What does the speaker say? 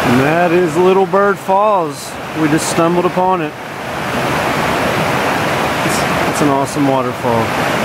And that is Little Bird Falls. We just stumbled upon it. It's an awesome waterfall.